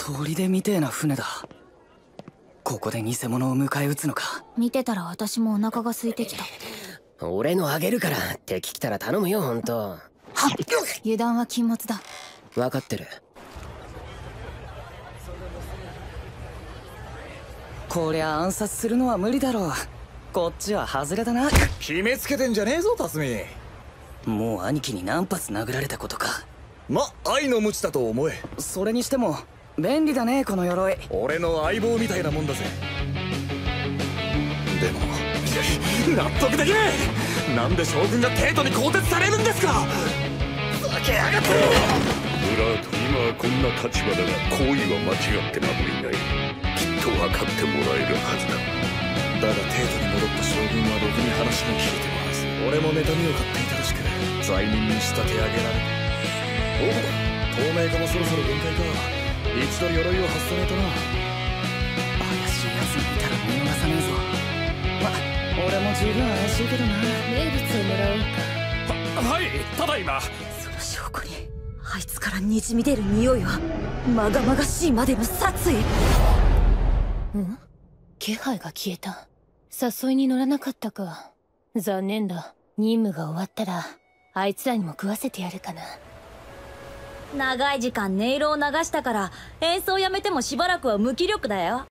砦みてえな船だ。ここで偽物を迎え撃つのか。 見てたら私もお腹が空いてきた。 俺のあげるから、敵来たら頼むよ。ほんと油断は禁物だ。 分かってる。 こりゃ暗殺するのは無理だろう。こっちは外れだな。 決めつけてんじゃねえぞ辰巳。 もう兄貴に何発殴られたことか。 愛の無知だと思え。 それにしても便利だね、この鎧。 俺の相棒みたいなもんだぜ。でも納得できねえ。なんで将軍が帝都に更迭されるんですか。ふざけやがって。 ブラート、今はこんな立場だが行為は間違ってなどいない。きっと分かってもらえるはずだ。 だが帝都に戻った将軍はろくに話も聞いてもらえず、俺も妬みを買っていたらしく罪人に仕立て上げられ。おお、透明化もそろそろ限界か。一度鎧を外さねえとな。 怪しい奴がいたら見逃さねえぞ。俺も十分怪しいけどな。 名物をもらおうか。 はい、ただいま。 その証拠にあいつからにじみ出る匂いはまがまがしいまでの殺意。 気配が消えた。誘いに乗らなかったか。残念だ。任務が終わったらあいつらにも食わせてやるかな。 長い時間音色を流したから演奏やめてもしばらくは無気力だよ。